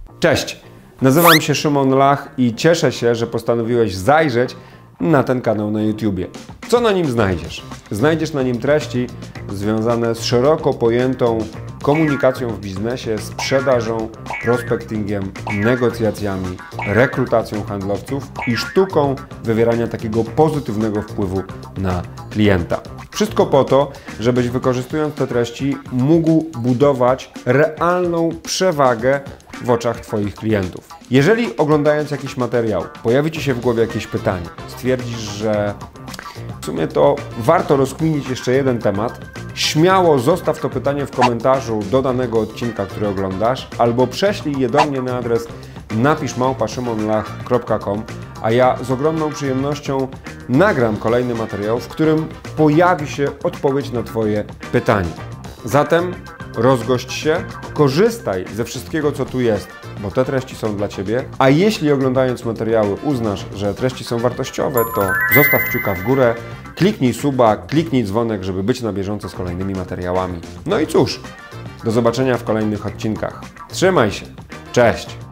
Cześć, nazywam się Szymon Lach i cieszę się, że postanowiłeś zajrzeć na ten kanał na YouTubie. Co na nim znajdziesz? Znajdziesz na nim treści związane z szeroko pojętą komunikacją w biznesie, sprzedażą, prospectingiem, negocjacjami, rekrutacją handlowców i sztuką wywierania takiego pozytywnego wpływu na klienta. Wszystko po to, żebyś wykorzystując te treści mógł budować realną przewagę w oczach Twoich klientów. Jeżeli oglądając jakiś materiał pojawi Ci się w głowie jakieś pytanie, stwierdzisz, że w sumie to warto rozkminić jeszcze jeden temat, śmiało zostaw to pytanie w komentarzu do danego odcinka, który oglądasz, albo prześlij je do mnie na adres napisz@szymonlach.com, a ja z ogromną przyjemnością nagram kolejny materiał, w którym pojawi się odpowiedź na Twoje pytanie. Zatem rozgość się, korzystaj ze wszystkiego, co tu jest, bo te treści są dla Ciebie, a jeśli oglądając materiały uznasz, że treści są wartościowe, to zostaw kciuka w górę, kliknij suba, kliknij dzwonek, żeby być na bieżąco z kolejnymi materiałami. No i cóż, do zobaczenia w kolejnych odcinkach. Trzymaj się, cześć!